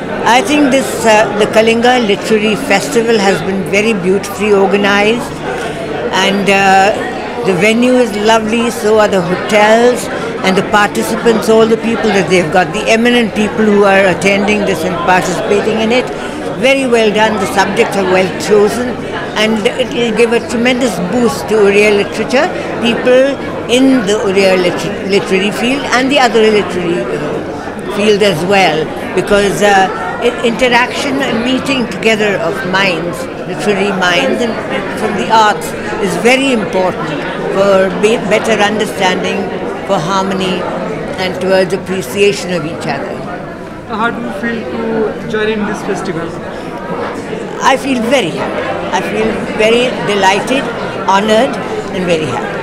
I think the Kalinga Literary Festival has been very beautifully organized, and the venue is lovely, so are the hotels and the participants, all the people that they've got, the eminent people who are attending this and participating in it. Very well done, the subjects are well chosen, and it will give a tremendous boost to Oriya literature, people in the Oriya literary field and the other literary field as well, because interaction and meeting together of minds, literary minds and from the arts is very important for better understanding, for harmony and towards appreciation of each other. How do you feel to join in this festival? I feel very happy. I feel very delighted, honored and very happy.